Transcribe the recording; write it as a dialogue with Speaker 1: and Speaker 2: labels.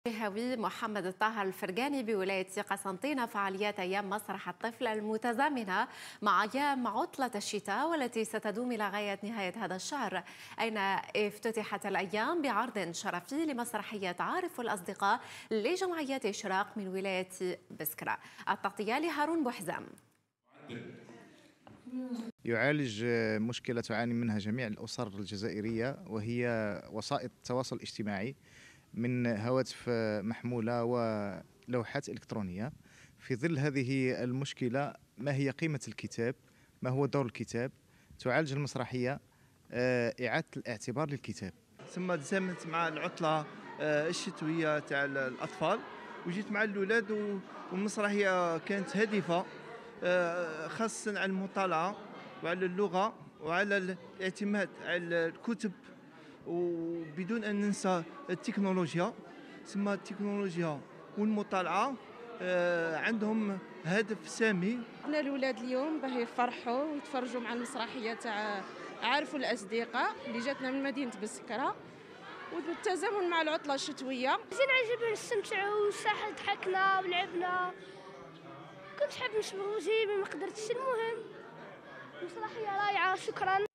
Speaker 1: هاوي محمد الطاهر الفرقاني بولاية قسنطينة فعاليات أيام مسرح الطفل المتزامنة مع أيام عطلة الشتاء والتي ستدوم إلى غاية نهاية هذا الشهر، أين افتتحت الأيام بعرض شرفي لمسرحية عارف الأصدقاء لجمعية إشراق من ولاية بسكرة. التغطية لهارون بوحزام.
Speaker 2: يعالج مشكلة تعاني منها جميع الأسر الجزائرية، وهي وسائط التواصل الاجتماعي من هواتف محمولة ولوحات إلكترونية. في ظل هذه المشكلة، ما هي قيمة الكتاب؟ ما هو دور الكتاب؟ تعالج المسرحية إعادة الاعتبار للكتاب.
Speaker 3: ثم تزامنت مع العطلة الشتوية تاع الأطفال وجيت مع الأولاد، والمسرحية كانت هادفة خاصة على المطالعة وعلى اللغة وعلى الاعتماد على الكتب، وبدون أن ننسى التكنولوجيا. ثم التكنولوجيا والمطالعة عندهم هدف سامي.
Speaker 4: احنا الأولاد اليوم باه يفرحوا ويتفرجوا مع المسرحية تاع عارفوا الأصدقاء اللي جاتنا من مدينة بسكرة، والتزامن مع العطلة الشتوية.
Speaker 5: زين عجبنا نستمتعوا وصح ضحكنا ولعبنا، كنت حاب نشبه وجهي ما قدرتش. المهم المسرحية رائعة. شكرا.